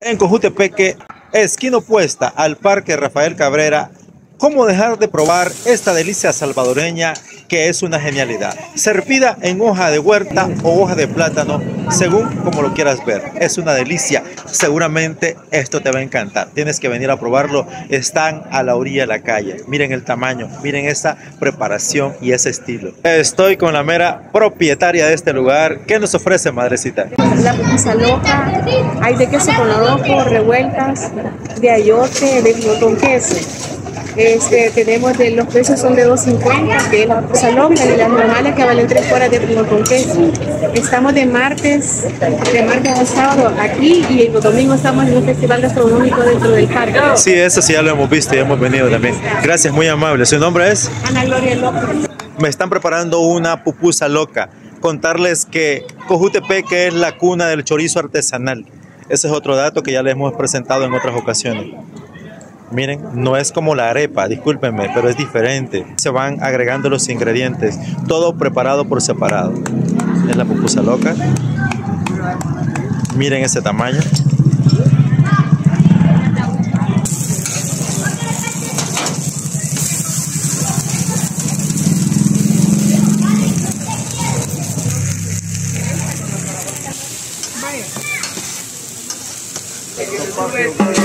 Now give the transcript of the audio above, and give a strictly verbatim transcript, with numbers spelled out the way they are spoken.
En Cojutepeque, esquina opuesta al Parque Rafael Cabrera, ¿cómo dejar de probar esta delicia salvadoreña que es una genialidad? Servida en hoja de huerta o hoja de plátano, según como lo quieras ver. Es una delicia. Seguramente esto te va a encantar. Tienes que venir a probarlo. Están a la orilla de la calle. Miren el tamaño, miren esa preparación y ese estilo. Estoy con la mera propietaria de este lugar. ¿Qué nos ofrece, madrecita? La pupusa loca, hay de queso con oroco, revueltas, de ayote, de piñón con queso. Este, tenemos de los precios son de dos cincuenta, que es la pupusa loca, y las normales que valen tres cuadras de piñón con queso. Estamos de martes, de martes a sábado aquí, y el domingo estamos en un festival gastronómico dentro del parque. Sí, eso sí ya lo hemos visto y hemos venido también. Gracias, muy amable. ¿Su nombre es? Ana Gloria López. Me están preparando una pupusa loca. Contarles que Cojutepeque es la cuna del chorizo artesanal. Ese es otro dato que ya les hemos presentado en otras ocasiones. Miren, no es como la arepa, discúlpenme, pero es diferente. Se van agregando los ingredientes, todo preparado por separado. Es la pupusa loca. Miren ese tamaño. Vaya.